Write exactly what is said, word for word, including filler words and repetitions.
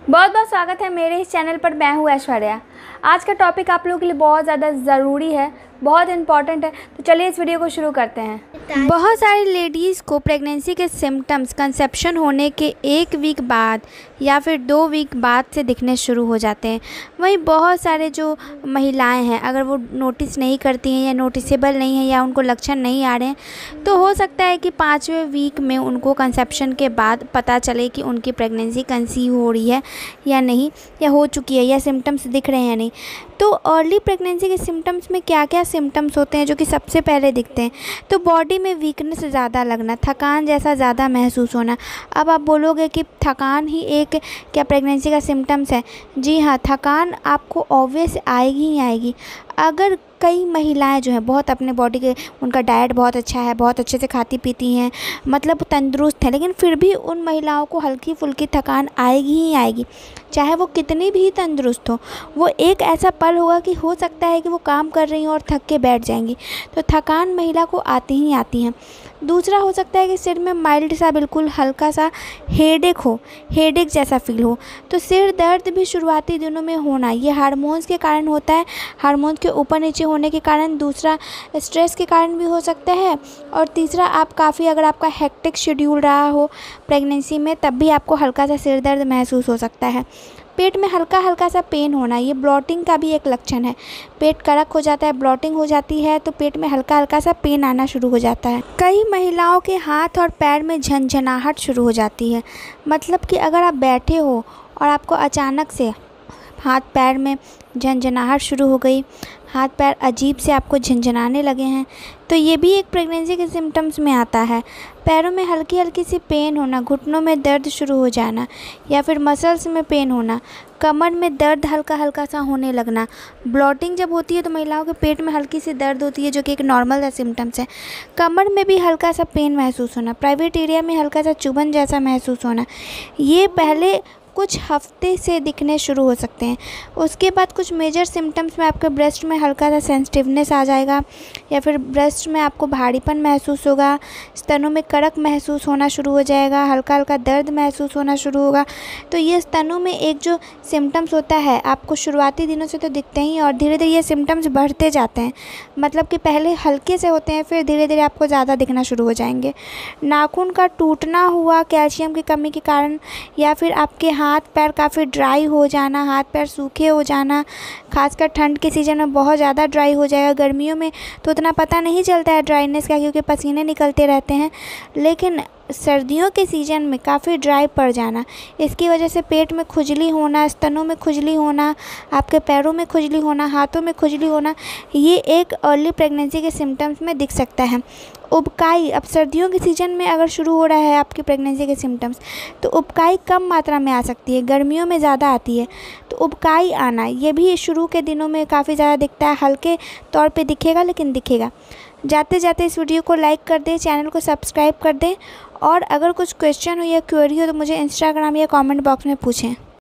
बहुत बहुत स्वागत है मेरे इस चैनल पर। मैं हूँ ऐश्वर्या। आज का टॉपिक आप लोगों के लिए बहुत ज़्यादा ज़रूरी है, बहुत इम्पॉर्टेंट है, तो चलिए इस वीडियो को शुरू करते हैं। बहुत सारी लेडीज़ को प्रेगनेंसी के सिम्टम्स कंसेप्शन होने के एक वीक बाद या फिर दो वीक बाद से दिखने शुरू हो जाते हैं। वहीं बहुत सारे जो महिलाएं हैं, अगर वो नोटिस नहीं करती हैं या नोटिसेबल नहीं है या उनको लक्षण नहीं आ रहे हैं, तो हो सकता है कि पाँचवें वीक में उनको कंसेप्शन के बाद पता चले कि उनकी प्रेगनेंसी कंसीव हो रही है या नहीं, या हो चुकी है, या सिम्टम्स दिख रहे हैं या नहीं। तो अर्ली प्रेगनेंसी के सिम्टम्स में क्या क्या सिम्टम्स होते हैं जो कि सबसे पहले दिखते हैं? तो बॉडी में वीकनेस ज़्यादा लगना, थकान जैसा ज़्यादा महसूस होना। अब आप बोलोगे कि थकान ही एक क्या प्रेगनेंसी का सिम्टम्स है? जी हाँ, थकान आपको ऑब्वियस आएगी ही आएगी। अगर कई महिलाएं जो हैं बहुत अपने बॉडी के, उनका डाइट बहुत अच्छा है, बहुत अच्छे से खाती पीती हैं, मतलब तंदुरुस्त है, लेकिन फिर भी उन महिलाओं को हल्की फुल्की थकान आएगी ही आएगी, चाहे वो कितनी भी तंदुरुस्त हो। वो एक ऐसा पल होगा कि हो सकता है कि वो काम कर रही हो और थक के बैठ जाएंगी, तो थकान महिला को आती ही आती हैं। दूसरा हो सकता है कि सिर में माइल्ड सा, बिल्कुल हल्का सा हेडेक हो, हेडेक जैसा फील हो। तो सिर दर्द भी शुरुआती दिनों में होना, ये हार्मोन्स के कारण होता है, हार्मोन्स के ऊपर नीचे होने के कारण। दूसरा स्ट्रेस के कारण भी हो सकता है। और तीसरा, आप काफ़ी, अगर आपका हेक्टिक शेड्यूल रहा हो प्रेगनेंसी में, तब भी आपको हल्का सा सिर दर्द महसूस हो सकता है। पेट में हल्का हल्का सा पेन होना, ये ब्लॉटिंग का भी एक लक्षण है। पेट कड़क हो जाता है, ब्लॉटिंग हो जाती है, तो पेट में हल्का हल्का सा पेन आना शुरू हो जाता है। कई महिलाओं के हाथ और पैर में झनझनाहट शुरू हो जाती है। मतलब कि अगर आप बैठे हो और आपको अचानक से हाथ पैर में झनझनाहट शुरू हो गई, हाथ पैर अजीब से आपको झंझनाने लगे हैं, तो ये भी एक प्रेगनेंसी के सिम्टम्स में आता है। पैरों में हल्की हल्की सी पेन होना, घुटनों में दर्द शुरू हो जाना, या फिर मसल्स में पेन होना, कमर में दर्द हल्का हल्का सा होने लगना। ब्लॉटिंग जब होती है तो महिलाओं के पेट में हल्की सी दर्द होती है, जो कि एक नॉर्मल सा सिम्टम्स है। कमर में भी हल्का सा पेन महसूस होना, प्राइवेट एरिया में हल्का सा चुभन जैसा महसूस होना, ये पहले कुछ हफ्ते से दिखने शुरू हो सकते हैं। उसके बाद कुछ मेजर सिम्टम्स में आपके ब्रेस्ट में हल्का सा सेंसिटिवनेस आ जाएगा, या फिर ब्रेस्ट में आपको भारीपन महसूस होगा, स्तनों में कड़क महसूस होना शुरू हो जाएगा, हल्का हल्का दर्द महसूस होना शुरू होगा। तो ये स्तनों में एक जो सिम्टम्स होता है, आपको शुरुआती दिनों से तो दिखते ही, और धीरे धीरे ये सिम्टम्स बढ़ते जाते हैं। मतलब कि पहले हल्के से होते हैं, फिर धीरे धीरे आपको ज़्यादा दिखना शुरू हो जाएंगे। नाखून का टूटना हुआ कैल्शियम की कमी के कारण, या फिर आपके हाथ पैर काफ़ी ड्राई हो जाना, हाथ पैर सूखे हो जाना। खासकर ठंड के सीज़न में बहुत ज़्यादा ड्राई हो जाएगा। गर्मियों में तो उतना पता नहीं चलता है ड्राइनेस का, क्योंकि पसीने निकलते रहते हैं, लेकिन सर्दियों के सीज़न में काफ़ी ड्राई पड़ जाना। इसकी वजह से पेट में खुजली होना, स्तनों में खुजली होना, आपके पैरों में खुजली होना, हाथों में खुजली होना, ये एक अर्ली प्रेगनेंसी के सिम्टम्स में दिख सकता है। उबकाई, अब सर्दियों के सीज़न में अगर शुरू हो रहा है आपकी प्रेगनेंसी के सिम्टम्स, तो उबकाई कम मात्रा में आ सकती है, गर्मियों में ज़्यादा आती है। तो उबकाई आना, ये भी शुरू के दिनों में काफ़ी ज़्यादा दिखता है, हल्के तौर पे दिखेगा, लेकिन दिखेगा। जाते जाते इस वीडियो को लाइक कर दें, चैनल को सब्सक्राइब कर दें, और अगर कुछ क्वेश्चन हो या क्वेरी हो तो मुझे इंस्टाग्राम या कमेंट बॉक्स में पूछें।